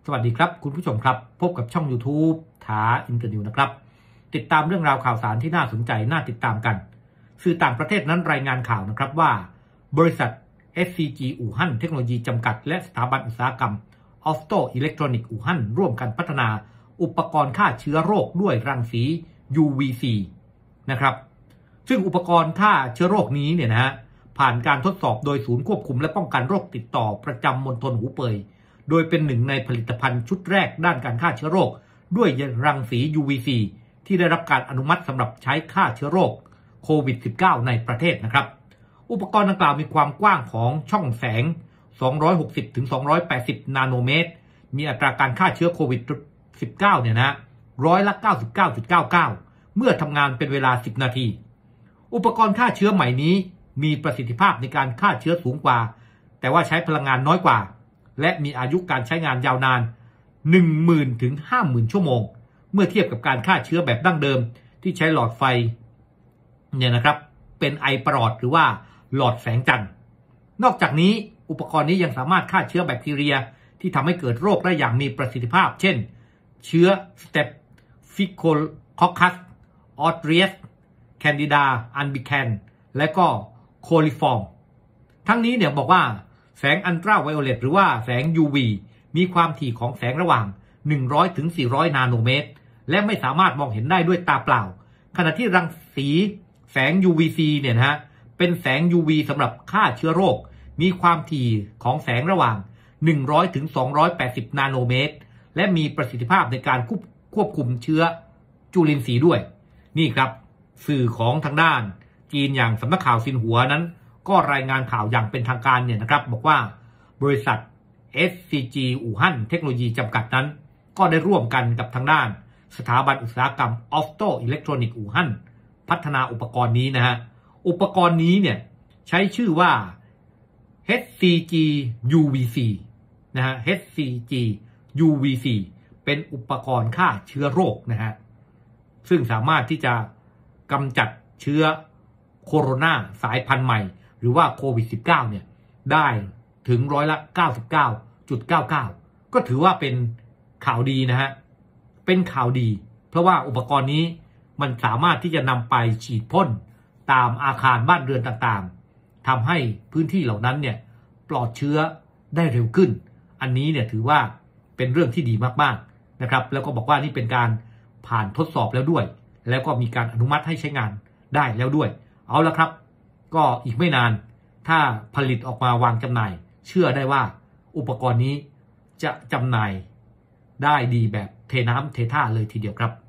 สวัสดีครับคุณผู้ชมครับพบกับช่อง YouTube ถาอินเตอร์นิวนะครับติดตามเรื่องราวข่าวสารที่น่าสนใจน่าติดตามกันสื่อต่างประเทศนั้นรายงานข่าวนะครับว่าบริษัท SCG อู่ฮั่นเทคโนโลยีจำกัดและสถาบันอุตสาหกรรมออฟโตอิเล็กทรอนิกส์อู่ฮั่นร่วมกันพัฒนาอุปกรณ์ฆ่าเชื้อโรคด้วยรังสี UVC นะครับซึ่งอุปกรณ์ฆ่าเชื้อโรคนี้เนี่ยนะฮะผ่านการทดสอบโดยศูนย์ควบคุมและป้องกันโรคติดต่อประจำมณฑลหูเป่ยโดยเป็นหนึ่งในผลิตภัณฑ์ชุดแรกด้านการฆ่าเชื้อโรคด้วยรังสี UVC ที่ได้รับการอนุมัติสำหรับใช้ฆ่าเชื้อโรคโควิด -19 ในประเทศนะครับอุปกรณ์ดังกล่าวมีความกว้างของช่องแสง 260-280 นาโนเมตรมีอัตราการฆ่าเชื้อโควิด -19 เนี่ยนะ99.99% เมื่อทำงานเป็นเวลา 10 นาทีอุปกรณ์ฆ่าเชื้อใหม่นี้มีประสิทธิภาพในการฆ่าเชื้อสูงกว่าแต่ว่าใช้พลังงานน้อยกว่าและมีอายุการใช้งานยาวนาน 10,000 ถึง 50,000 ชั่วโมงเมื่อเทียบกับการฆ่าเชื้อแบบดั้งเดิมที่ใช้หลอดไฟเนี่ยนะครับเป็นไอประหลอดหรือว่าหลอดแสงจันทร์นอกจากนี้อุปกรณ์นี้ยังสามารถฆ่าเชื้อแบคทีเรียที่ทำให้เกิดโรคได้อย่างมีประสิทธิภาพเช่นเชื้อ Staphylococcus aureus Candida albicans และก็ coliform ทั้งนี้เนี่ยบอกว่าแสงอัลตราไวโอเลตหรือว่าแสง UV มีความถี่ของแสงระหว่าง 100 ถึง 400 นาโนเมตรและไม่สามารถมองเห็นได้ด้วยตาเปล่าขณะที่รังสีแสง UVC เนี่ยนะฮะเป็นแสง UV สำหรับฆ่าเชื้อโรคมีความถี่ของแสงระหว่าง 100 ถึง 280 นาโนเมตรและมีประสิทธิภาพในการควบคุมเชื้อจุลินทรีย์ด้วยนี่ครับสื่อของทางด้านจีนอย่างสำนักข่าวซินหัวนั้นก็รายงานข่าวอย่างเป็นทางการเนี่ยนะครับบอกว่าบริษัท SCG อู่ฮั่นเทคโนโลยีจำกัดนั้นก็ได้ร่วมกันกับทางด้านสถาบันอุตสาหกรรมออฟโตอิเล็กทรอนิกส์อู่ฮั่นพัฒนาอุปกรณ์นี้นะฮะอุปกรณ์นี้เนี่ยใช้ชื่อว่า HCG UVC นะฮะ HCG UVC เป็นอุปกรณ์ฆ่าเชื้อโรคนะฮะซึ่งสามารถที่จะกำจัดเชื้อโคโรนาสายพันธุ์ใหม่หรือว่าโควิด -19 เนี่ยได้ถึง99.99% ก็ถือว่าเป็นข่าวดีนะฮะเป็นข่าวดีเพราะว่าอุปกรณ์นี้มันสามารถที่จะนำไปฉีดพ่นตามอาคารบ้านเรือนต่างๆทำให้พื้นที่เหล่านั้นเนี่ยปลอดเชื้อได้เร็วขึ้นอันนี้เนี่ยถือว่าเป็นเรื่องที่ดีมากๆนะครับแล้วก็บอกว่านี่เป็นการผ่านทดสอบแล้วด้วยแล้วก็มีการอนุมัติให้ใช้งานได้แล้วด้วยเอาละครับก็อีกไม่นานถ้าผลิตออกมาวางจำหน่ายเชื่อได้ว่าอุปกรณ์นี้จะจำหน่ายได้ดีแบบเทน้ำเทท่าเลยทีเดียวครับ